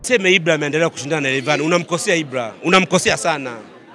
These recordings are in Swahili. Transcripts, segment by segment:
Sema Ibra ameendelea kushindana na Rayvanny, unamkosea Ibra, unamkosea sana.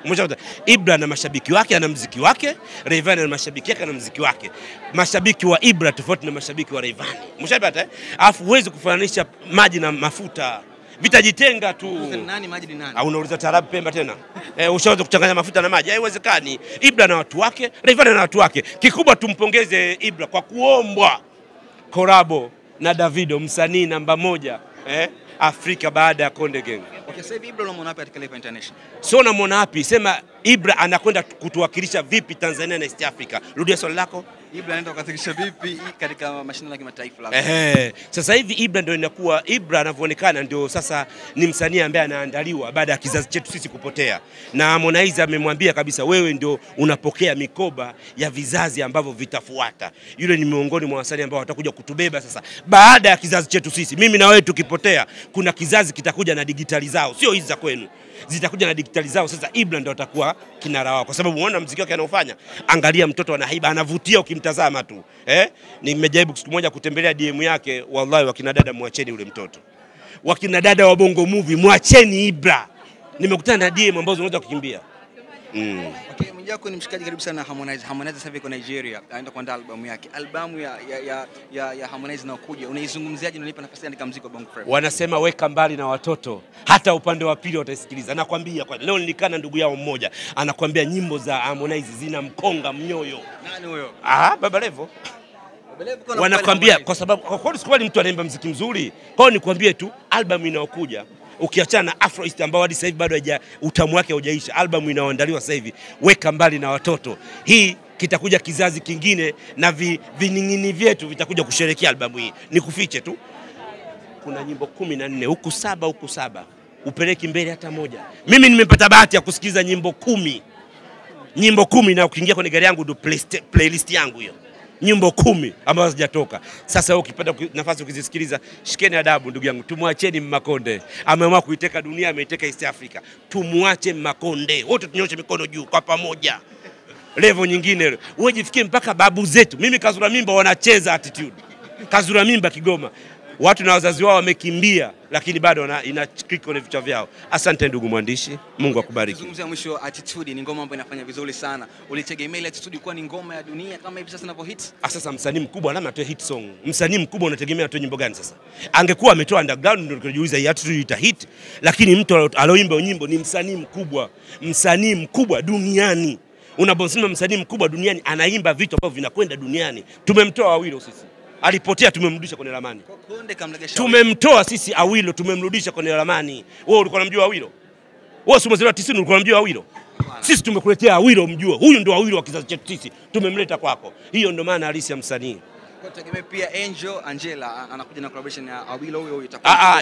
Ibra na mashabiki wake ana muziki wake, Rayvanny na mashabiki yake ana muziki wake. Mashabiki wa Ibra tofauti na mashabiki wa Rayvanny. Mshapata Alafu huwezi kufananisha maji na mafuta. Vitajitenga tu. Nani maji ni nani? Au unauliza taarabu Pemba tena? Ushaanza kuchanganya mafuta na maji. Haiwezekani. Ibra na watu wake, Rayvanny na watu wake. Kikubwa tumpongeze Ibra kwa kuombwa korabo na Davido, msanii namba 1 Afrika baada ya Konde Gang. Okay, sasa hivi Ibra unamwona wapi katika level international? Sio unamwona wapi? Sema Ibra anakwenda kutuwakilisha vipi Tanzania na East Africa? Rudia swali lako. Ibra anaenda kuwakilisha vipi katika mashindano ya kimataifa labda? Sasa hivi Ibra ndio inakuwa Ibra anavyoonekana ndio sasa ni msanii ambaye anaandaliwa baada ya kizazi chetu sisi kupotea. Na Harmonize amemwambia kabisa wewe ndio unapokea mikoba ya vizazi ambavyo vitafuata. Yule ni miongoni mwa wasanii ambao watakuja kutubeba sasa baada ya kizazi chetu sisi. Mimi na wewe tukipotea kuna kizazi kitakuja na digitali zao, sio hizi za kwenu. Zitakuja na digitali zao. Sasa Ibra ndio atakuwa kinara wao kwa sababu unaona muziki wake anaofanya. Angalia mtoto ana haiba, anavutia ukimtazama tu. Nimejaribu siku moja kutembelea DM yake, wallahi wakina dada muacheni ule mtoto. Wakina dada wa Bongo Movie muacheni Ibra. Nimekutana na DM ambazo unaweza kukimbia. Okay, Mwijaku ni mshikaji karibu sana na Harmonize. Harmonize sasa hivi yuko Nigeria, anaenda kuandaa albamu yake. Albamu ya Harmonize inayokuja, unaizungumziaje na unaipa nafasi katika muziki wa Bongo Flava? Wanasema weka mbali na watoto, hata upande wa pili wataisikiliza. Nakwambia kwa leo nilikana ndugu yao mmoja, anakuambia nyimbo za Harmonize zina mkonga mnyoyo. Nani huyo? Baba Levo. Wanakuambia kwa sababu kwa kweli sikubali mtu anaimba muziki mzuri. Kwa hiyo nikwambie tu album inayokuja ukiachana na Afro East ambao hadi sasa hivi bado utamu wake haujaisha, album inayoandaliwa sasa hivi weka mbali na watoto. Hii kitakuja kizazi kingine na viningini vyetu vitakuja kusherehekea albamu hii. Nikufiche tu. Kuna nyimbo 14 huku 7 upeleki mbele hata moja. Mimi nimepata bahati ya kusikiza nyimbo 10. Nyimbo 10 na ukiingia kwenye gari yangu ndio playlist yangu hiyo. Nyimbo 10 ambazo zijatoka. Sasa wewe ukipata nafasi ukizisikiliza, shikeni adabu ndugu yangu. Tumwacheni Makonde. Ameamua kuiteka dunia, ameiteka East Africa. Tumwache Makonde. Wote tunyoshe mikono juu kwa pamoja. Level nyingine. Wewe jifikie mpaka babu zetu. Mimi Kazura Mimba wanacheza attitude. Kazura Mimba Kigoma. Watu na wazazi wao wamekimbia lakini bado ina click kwenye vichwa vyao. Asante ndugu mwandishi. Mungu akubariki. Zungumzia mwisho, Attitude ni ngoma ambayo inafanya vizuri sana. Ulitegemea ile Attitude kuwa ni ngoma ya dunia kama hivi sasa inavyo hit? Sasa msanii mkubwa lazima atoe hit song. Msanii mkubwa unategemea atoe nyimbo gani sasa? Angekuwa ametoa underground ndio tungejiuliza hii Attitude ita hit, lakini mtu aloimba nyimbo ni msanii mkubwa. Msanii mkubwa duniani. Unaposema msanii mkubwa duniani anaimba vitu ambavyo vinakwenda duniani. Tumemtoa Awilo sisi. Alipotea tumemrudisha kwenye ramani. Tumemtoa sisi Awilo tumemrudisha kwenye ramani. Wewe ulikuwa unamjua Awilo? Wewe si umezaliwa 90 ulikuwa unamjua Awilo? Sisi tumekuletea Awilo mjue. Huyu ndio Awilo wa kizazi chetu sisi. Tumemleta kwako. Hiyo ndio maana halisi ya msanii. Kwa tegemea pia Angela anakuja na collaboration ya Awilo huyo itakuwa.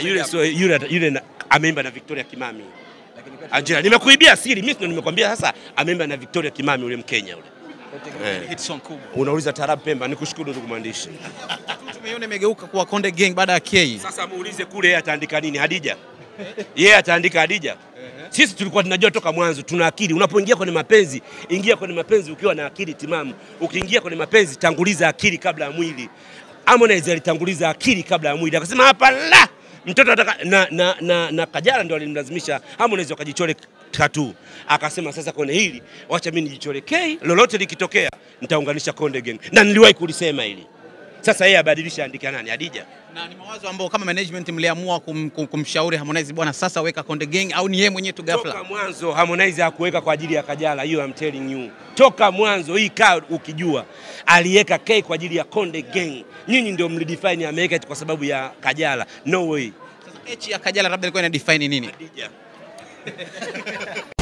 Yule ameimba na Victoria Kimami. Angela nimekuibia siri. Mimi ndio nimekwambia sasa ameimba na Victoria Kimami yule Mkenya yule. Hit song kubwa. Unauliza taarabu Pemba, nikushukuru ndugu mwandishi. Tumeiona imegeuka kuwa Konde Gang baada ya K. Sasa muulize kule yeye ataandika nini Hadija? Yeye ataandika Hadija. Sisi tulikuwa tunajua toka mwanzo, tuna akili. Unapoingia kwenye mapenzi, ingia kwenye mapenzi ukiwa na akili timamu. Ukiingia kwenye mapenzi tanguliza akili kabla ya mwili. Harmonize alitanguliza akili kabla ya mwili. Akasema hapa la mtoto ataka na Kajala ndio alimlazimisha Harmonize akajichore tattoo. Akasema sasa kwenye hili wacha mimi nijichore K, lolote likitokea nitaunganisha Konde Gang. Na niliwahi kulisema hili. Sasa yeye abadilisha andika nani Hadija? Na ni mawazo ambao kama management mliamua kumshauri Harmonize bwana sasa weka Konde Gang au ni yeye mwenyewe tu ghafla? Toka mwanzo Harmonize hakuweka kwa ajili ya Kajala, hiyo I'm telling you. Toka mwanzo hii kaa ukijua aliweka K kwa ajili ya Konde Gang. Nyinyi ndio mlidefine ameweka kwa sababu ya Kajala. No way. Sasa H ya Kajala labda ilikuwa ina define nini? Hadija.